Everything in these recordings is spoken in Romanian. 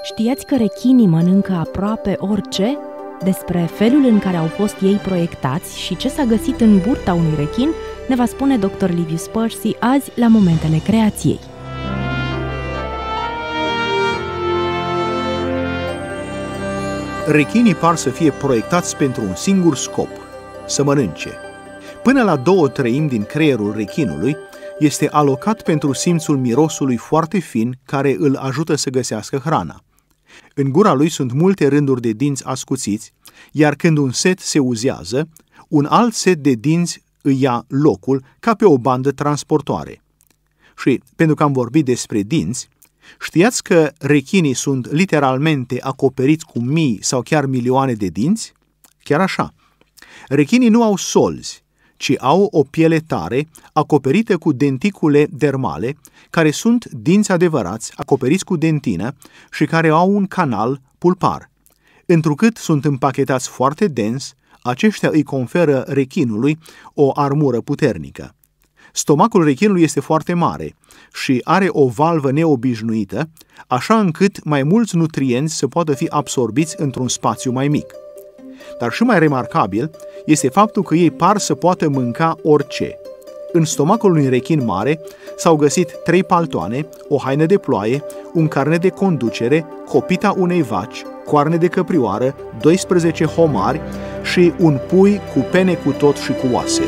Știați că rechinii mănâncă aproape orice? Despre felul în care au fost ei proiectați și ce s-a găsit în burta unui rechin ne va spune Dr. Livius Percy azi la Momentele Creației. Rechinii par să fie proiectați pentru un singur scop, să mănânce. Până la 2/3 din creierul rechinului este alocat pentru simțul mirosului foarte fin care îl ajută să găsească hrana. În gura lui sunt multe rânduri de dinți ascuțiți, iar când un set se uzează, un alt set de dinți îi ia locul ca pe o bandă transportoare. Și pentru că am vorbit despre dinți, știați că rechinii sunt literalmente acoperiți cu mii sau chiar milioane de dinți? Chiar așa. Rechinii nu au solzi, ci au o piele tare, acoperită cu denticule dermale, care sunt dinți adevărați, acoperiți cu dentină și care au un canal pulpar. Întrucât sunt împachetați foarte dens, aceștia îi conferă rechinului o armură puternică. Stomacul rechinului este foarte mare și are o valvă neobișnuită, așa încât mai mulți nutrienți să poată fi absorbiți într-un spațiu mai mic. Dar și mai remarcabil este faptul că ei par să poată mânca orice. În stomacul unui rechin mare s-au găsit 3 paltoane, o haină de ploaie, un carnet de conducere, copita unei vaci, coarne de căprioară, 12 homari și un pui cu pene cu tot și cu oase.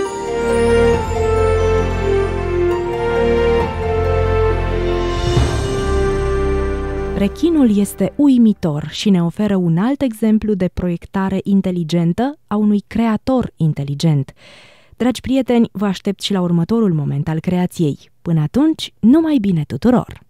Rechinul este uimitor și ne oferă un alt exemplu de proiectare inteligentă a unui creator inteligent. Dragi prieteni, vă aștept și la următorul Moment al Creației. Până atunci, numai bine tuturor!